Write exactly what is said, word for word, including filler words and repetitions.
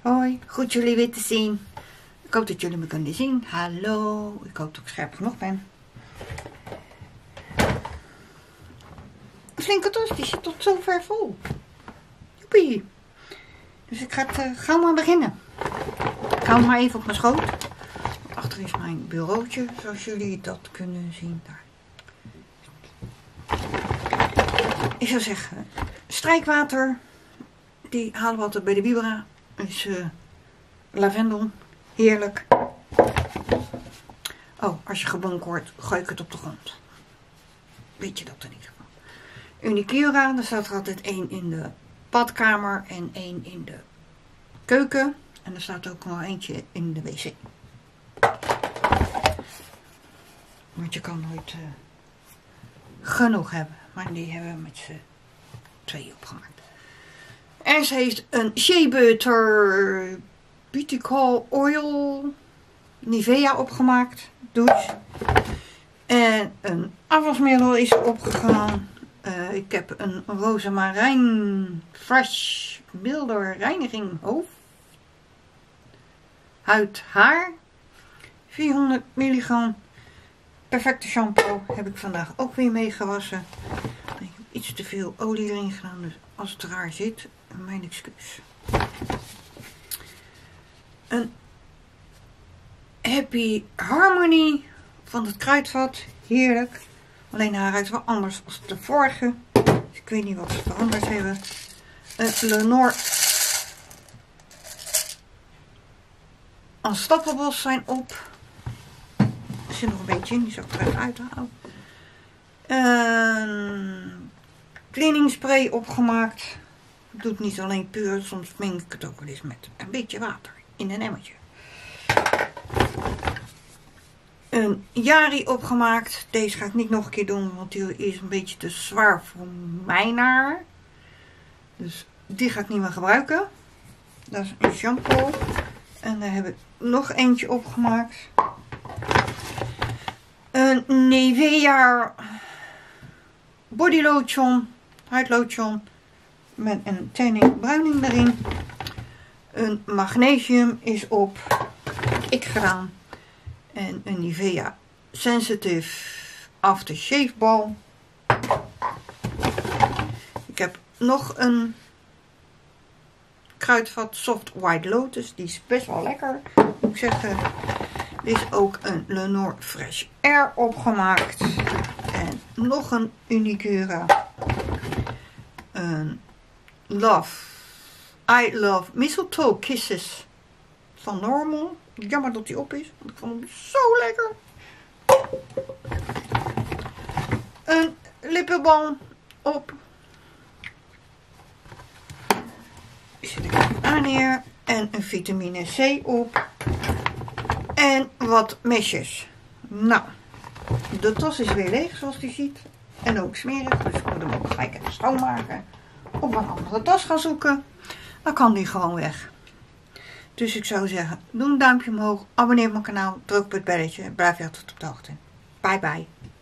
Hoi, goed jullie weer te zien. Ik hoop dat jullie me kunnen zien. Hallo, ik hoop dat ik scherp genoeg ben. Een flinke tost, die zit tot zover vol. Joepie. Dus ik ga het uh, gauw maar beginnen. Ik hou hem maar even op mijn schoot. Achter is mijn bureautje, zoals jullie dat kunnen zien. Daar. Ik zou zeggen, strijkwater, die halen we altijd bij de Vibra. Is uh, lavendel, heerlijk. Oh, als je gebonk hoort, gooi ik het op de grond. Weet je dat in ieder geval. Unicura, er staat er altijd één in de badkamer en één in de keuken. En er staat ook nog eentje in de wc. Want je kan nooit uh, genoeg hebben. Maar die hebben we met z'n tweeën opgemaakt. En ze heeft een Shea Butter Butical Oil Nivea opgemaakt. Douche. En een afwasmiddel is opgegaan. Uh, ik heb een rozemarijn fresh milder reiniging hoofd. Huid haar. vierhonderd milligram. Perfecte shampoo heb ik vandaag ook weer meegewassen. Ik heb iets te veel olie erin gedaan, dus als het raar zit, mijn excuus. Een Happy Harmony van het kruidvat. Heerlijk. Alleen haar ruikt wel anders als de vorige. Dus ik weet niet wat ze veranderd hebben. Een Lenore Unstoppables zijn op. Er zit nog een beetje in, die zal ik eruit uithalen. Een cleaning spray opgemaakt. Doet niet alleen puur, soms meng ik het ook wel eens met een beetje water in een emmertje. Een Yari opgemaakt. Deze ga ik niet nog een keer doen, want die is een beetje te zwaar voor mijn haar. Dus die ga ik niet meer gebruiken. Dat is een shampoo. En daar heb ik nog eentje opgemaakt. Een Nivea body lotion, huidlotion met een tanning bruining erin. Een magnesium is op, heb ik gedaan. En een Nivea Sensitive Aftershave Balm. Ik heb nog een kruidvat Soft White Lotus, die is best wel lekker, moet ik zeggen. Er is ook een Lenore Fresh Air opgemaakt. En nog een Unicura. Een Love. I Love Mistletoe Kisses van Normal. Jammer dat die op is, want ik vond hem zo lekker. Een lippenbalm op. Zet ik even aan neer. En een vitamine C op. En wat mesjes. Nou, de tas is weer leeg zoals je ziet. En ook smerig, dus ik moet hem ook gelijk even schoonmaken. Of een andere tas gaan zoeken. Dan kan die gewoon weg. Dus ik zou zeggen, doe een duimpje omhoog. Abonneer op mijn kanaal. Druk op het belletje. Blijf je altijd op de hoogte. Bye bye.